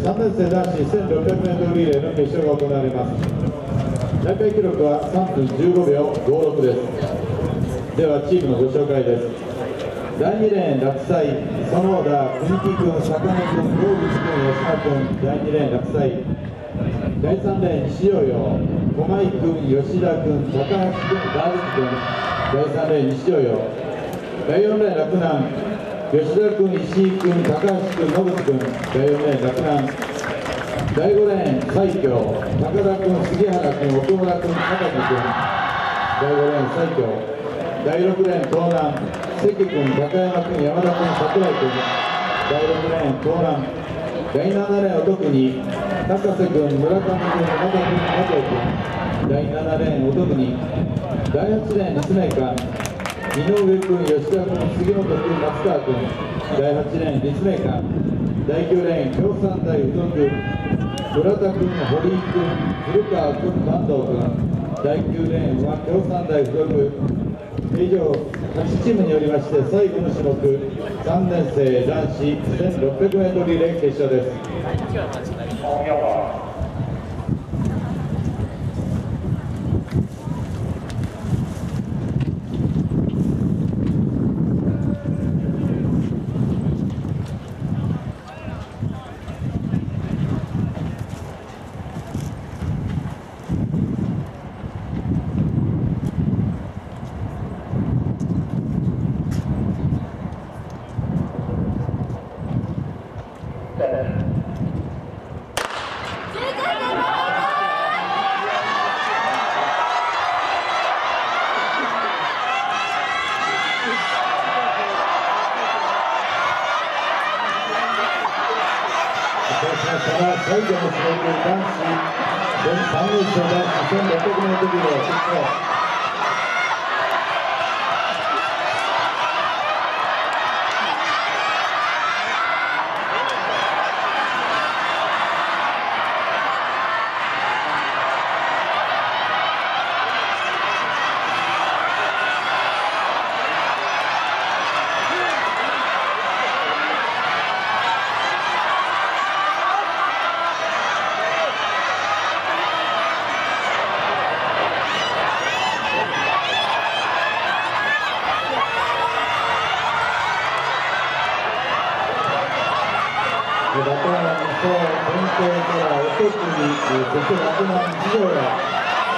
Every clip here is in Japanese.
3年生男子 1600m リレーの決勝が行われます。大会記録は3分15秒56です。ではチームのご紹介です。第2レーン落栽園田国木君、坂根君、郷口君、吉間君。第2レーン落栽。第3レーン西洋洋駒井君、吉田君、高橋君、大口君。第3レーン西洋洋。第4レーン洛南吉田君、石井君、高橋君、野口君。第4レーン洛南。第5レーン西京高田君、杉原君、奥村君、高木君。第5レーン西京。第6レーン東南関君、高山君、山田君、櫻井君。第6レーン東南。第7レーン乙国高瀬君、村上君、中君、加藤君。第7レーン乙国。第8レーン立命館井上君、吉田君、杉本君、松川君。第8レーン立命館。第9レーン京産大附属村田君、堀井君、古川君、坂東君。第9レーンは京産大附属。以上8チームによりまして最後の種目3年生男子 1600m リレー決勝です。最後の種目男子3年生男子 1600m リレー決勝。バトンは先頭から乙国、そして洛南、西条へ。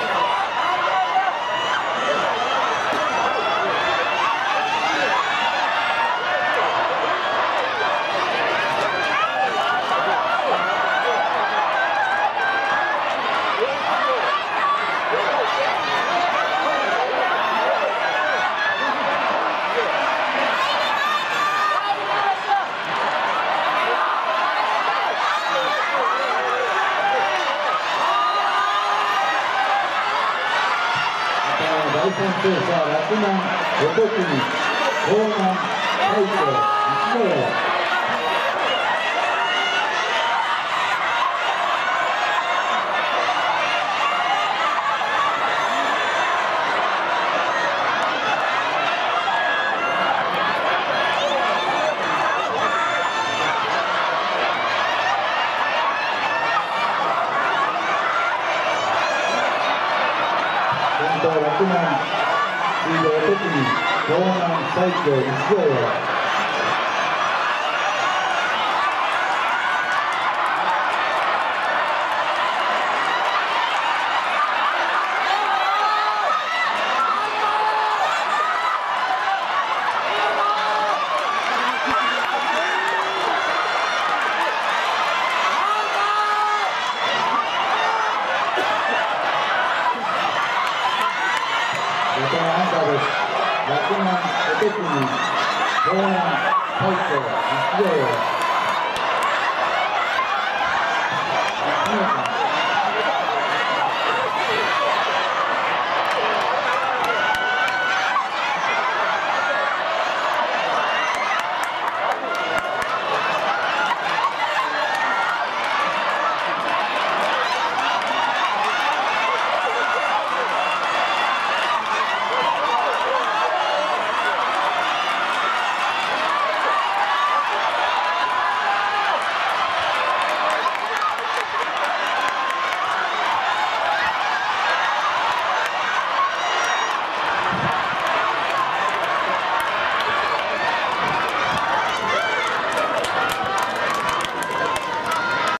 第3走者、洛南、乙国、東南、大京、西条へ。洛南、水道特に東南、西京、西条へ。アンカーです。洛南、乙国、東南、西京、西条へ。